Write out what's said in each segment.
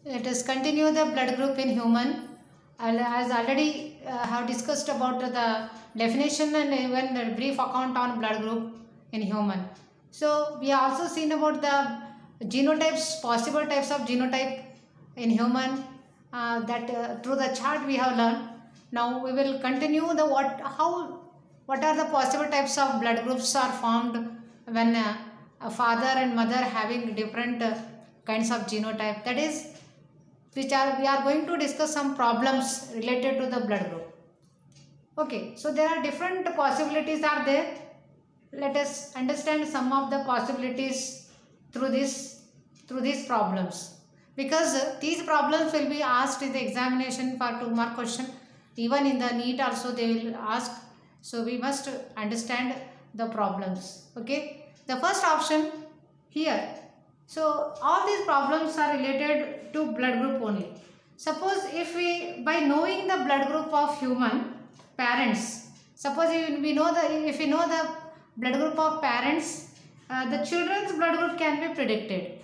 Let us continue the blood group in human. As already have discussed about the definition and even the brief account on blood group in human. So we also seen about the genotypes, possible types of genotype in human. That through the chart we have learned. Now we will continue the what are the possible types of blood groups are formed when a father and mother having different kinds of genotype. That is which are we are going to discuss some problems related to the blood group. Okay, so there are different possibilities are there. Let us understand some of the possibilities through these problems, because these problems will be asked in the examination for 2 mark question. Even in the NEET also they will ask, so we must understand the problems. Okay, the first option here. So all these problems are related to blood group only. Suppose if we, by knowing the blood group of human parents, suppose if we know the blood group of parents, the children's blood group can be predicted.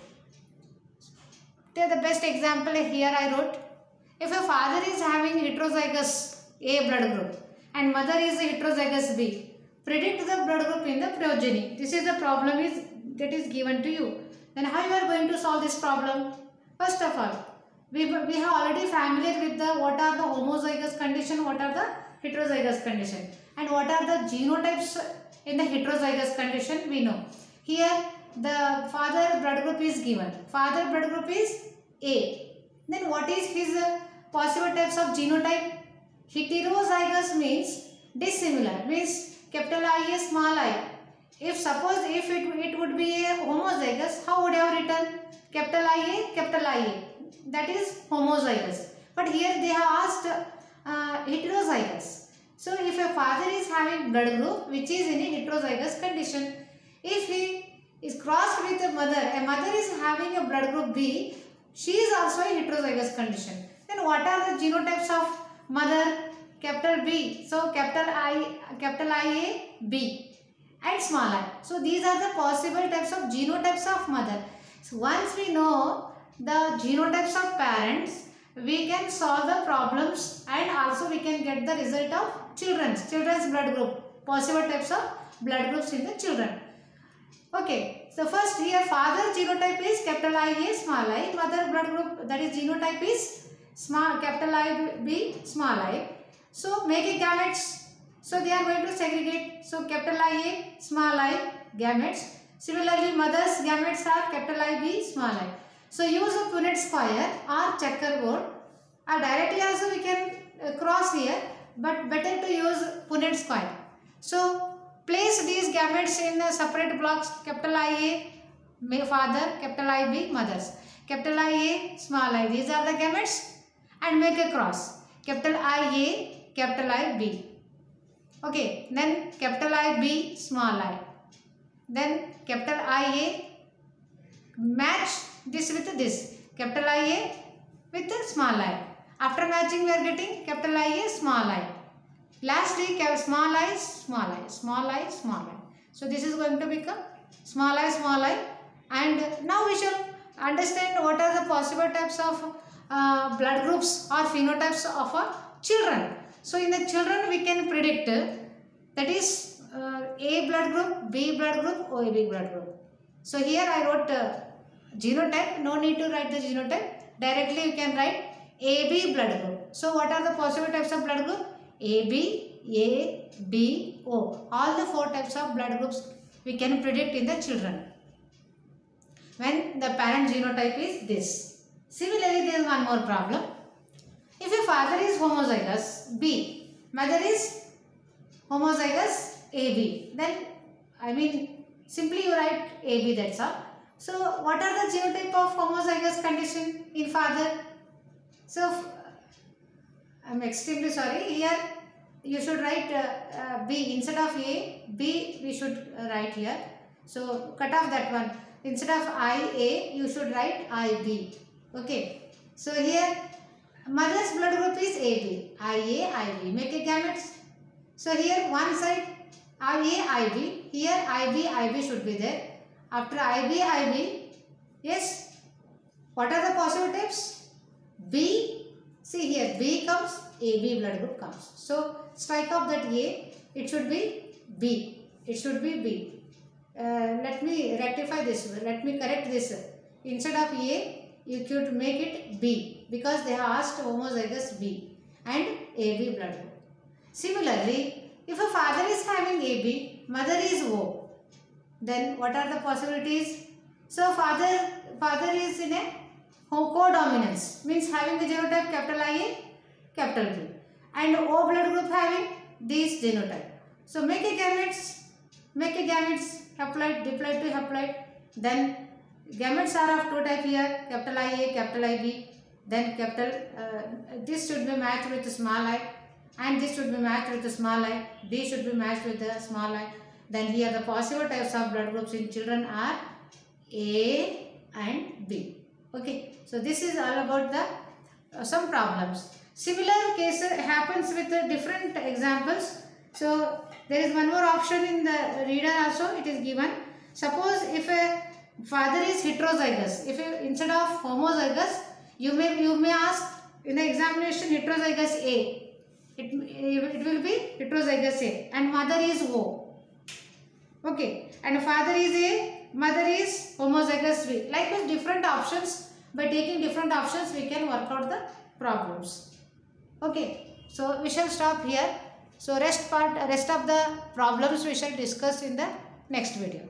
The best example here I wrote. If a father is having heterozygous A blood group and mother is heterozygous B, predict the blood group in the progeny. This is the problem that is given to you. Then how you are going to solve this problem? First of all, we have already familiar with the what are the homozygous condition, what are the heterozygous condition, and what are the genotypes in the heterozygous condition we know. Here the father blood group is given. Father blood group is A. Then what is his possible types of genotype? Heterozygous means dissimilar, means capital I, small I. If suppose if it would be a homozygous, how would you have written? Capital IA, that is homozygous. But here they have asked heterozygous. So if a father is having blood group which is in a heterozygous condition, if he is crossed with a mother is having a blood group B, she is also a heterozygous condition. Then what are the genotypes of mother? Capital B. So capital IA, B. And small I. So these are the possible types of genotypes of mother. So once we know the genotypes of parents, we can solve the problems and also we can get the result of children's blood group, possible types of blood groups in the children. Okay, so first here father genotype is capital IA, small I. Mother blood group, that is genotype is capital IB, small I. So make a gametes. So they are going to segregate. So capital IA, small I, gametes. Similarly, mother's gametes are capital IB, small I. So use a Punnett square or checkerboard, or directly also we can cross here, but better to use Punnett square. So place these gametes in the separate blocks. Capital IA, father, capital IB, mothers. Capital IA, small I. These are the gametes, and make a cross. Capital IA, capital IB. Okay, then capital IB, small I. Then capital IA, match this with this. Capital IA with small I. After matching we are getting capital IA, small I. Lastly, small I, small I, small I, small I. So this is going to become small I. And now we shall understand what are the possible types of blood groups or phenotypes of children. So in the children we can predict, that is A blood group, B blood group, OAB blood group. So here I wrote genotype, no need to write the genotype. Directly you can write AB blood group. So what are the possible types of blood group? AB, A, B, O. All the 4 types of blood groups we can predict in the children when the parent genotype is this. Similarly, there is one more problem. If a father is homozygous B, mother is homozygous AB, then simply you write AB, that's all. So what are the genotype of homozygous condition in father? So I am extremely sorry, here you should write B instead of A, B we should write here. So cut off that one. Instead of IA you should write IB. Okay. So here mother's blood group is AB, IA, IB. Make a gametes. So here one side IA, IB. Here IB, IB should be there. After IB, IB, yes. What are the possible types? B, see here B comes, AB blood group comes. So strike off that A, it should be B. It should be B. Let me rectify this, let me correct this. Instead of A, you could make it B because they have asked homozygous B and AB blood group. Similarly, if a father is having AB, mother is O, then what are the possibilities? So father is in a co-dominance, means having the genotype capital IA, capital B, and O blood group having this genotype. So make a gametes haploid, diploid to haploid. Then gametes are of two type here, capital IA, capital IB. Then this should be matched with small I, and this should be matched with small I. B should be matched with the small I. Then here the possible types of blood groups in children are A and B. Okay, so this is all about the some problems. Similar case happens with different examples. So there is one more option in the reader also, it is given. Suppose if a father is heterozygous, instead of homozygous, you may ask in the examination heterozygous A. It will be heterozygous A and mother is O. Okay, and father is A, mother is homozygous B. Like with different options, by taking different options we can work out the problems. Okay, so we shall stop here. So rest of the problems we shall discuss in the next video.